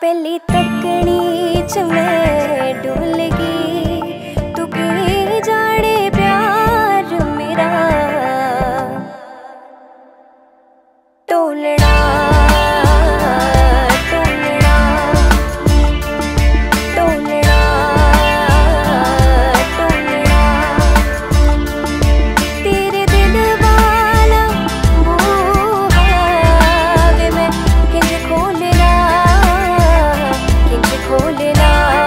पहली तकनी च मैं डुल गई, तू की जाने प्यार मेरा टोलना टोलना टोलना टोलना। तेरे दिल वाला बूहा वे मैं किंज खोलना किंज खोलना।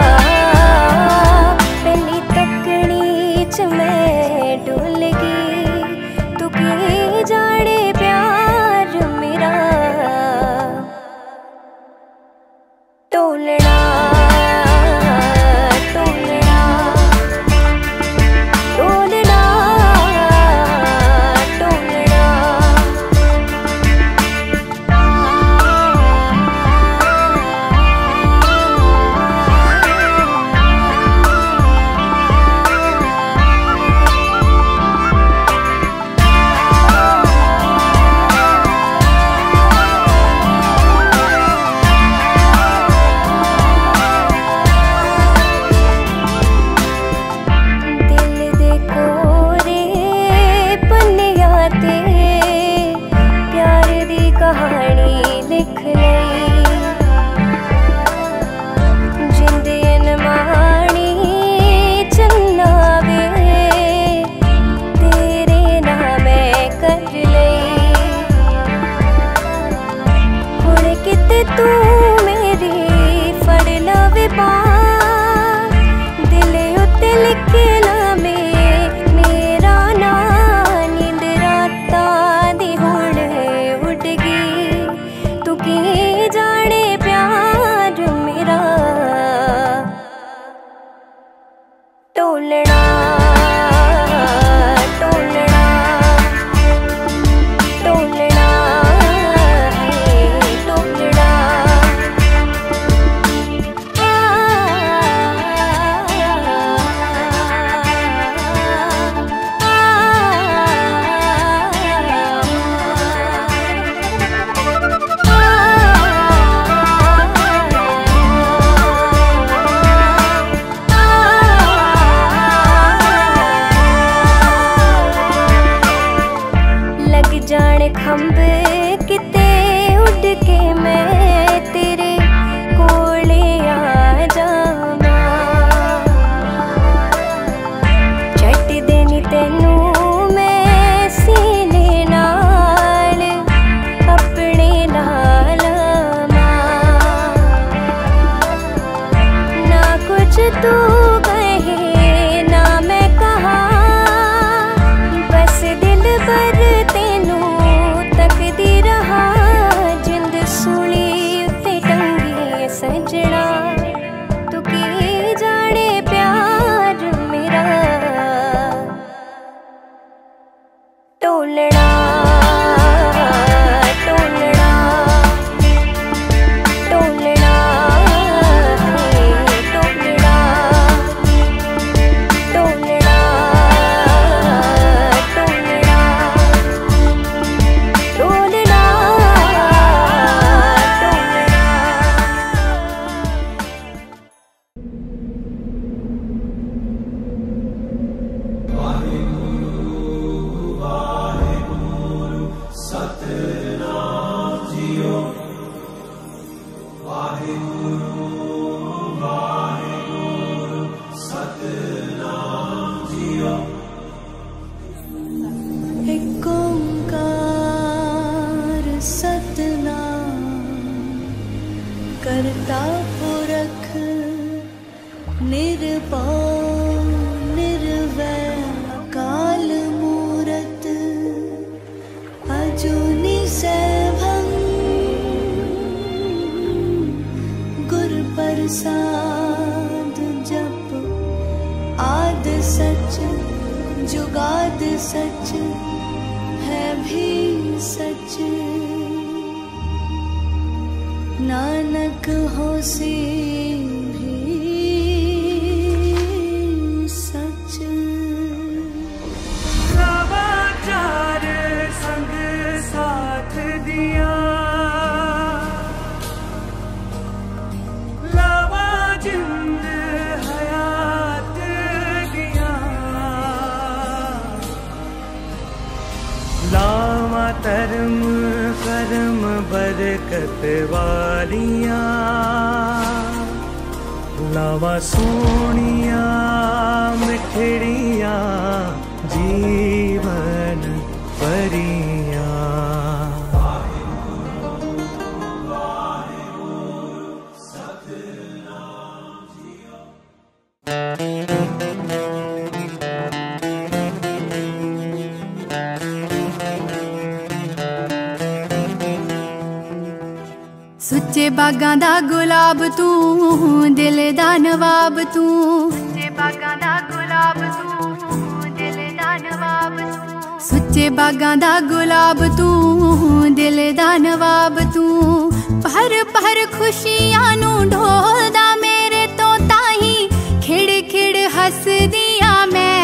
पहली तकनी च मैं डुल गई, तू की जाने प्यार मेरा टोलना टोलना टोलना टोलना। दिल दे कोरे पन्निया ते प्यार दी कहानी लिख लई, जिंदे अनमानी चन्ना वे तेरे नाम मैं कर लई। हुण किते तू मेरी फड़ लवे बांह, दिले उत्ते लिखे लामे मेरा ना। नींद रातां दी हुण उड़ गई, तू की जाने प्यार मेरा टोलना टोलना टोलना टोलना। लग जाने खंभ किते उड़ के मैं तेरे कोले आ जावां, झट देनी तेनू मैं सीने नाल अपने नाल लावां। ना कुछ तू कहे ना मैं कहा, बस दिल भर तेनू तकदी रहा। जिंद सूली उत्ते टंगी सजना, तू की जाने प्यार मेरा टोलना टोलना टोलना टोलना टोलना टोलना टोलना एक ओंकार सतनाम करता पुरख निर्भय निर्वैर अकाल मूरत अजूनी सैभं गुर प्रसाद जप आद सच जुगाद सच है भी सच। नानक होसी भी सच। सवाचार संग साथ दिया करम करम बरकत वालियां लावा सोनिया मिठड़िया जीवन भरिया। सुच्चे बागां दा गुलाब तू दिल दा नवाब तू, सुच्चे बागां दा गुलाब तू दिल दा नवाब तू, सुच्चे बागां दा गुलाब तू दिल दा नवाब तू। पहर पहर खुशियां नू ढोलदा मेरे तो ताही खिड़ खिड़ हसदिया मैं,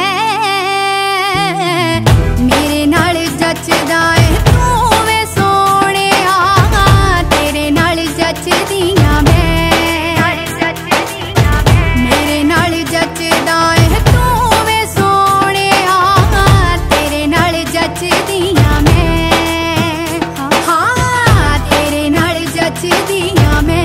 मेरे नाल जचदा है तू वे सोहणिया, तेरे नाल जचदियां मैं, मेरे नाल जचदा है तू वे सोहणिया, तेरे नाल जचदियां मैं, हाँ तेरे नाल जचदियां मैं।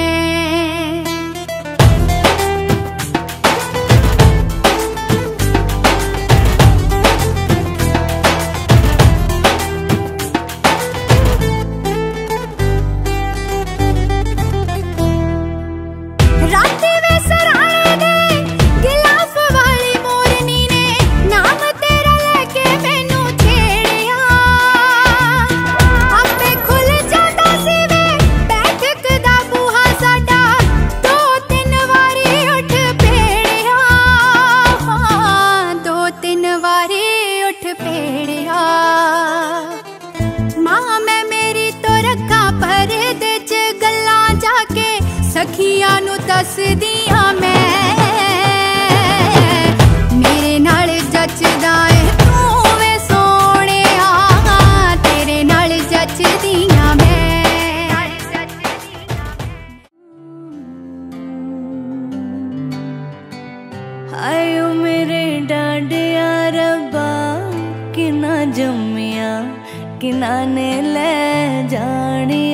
सखियां नू दसदियां मैं, मेरे नाल जचदा है तू वे सोहणिया, तेरे नाल जचदियां मैं। आयो मेरे डांडिया रब्बा किना जम्मिया किना ने ले जानी,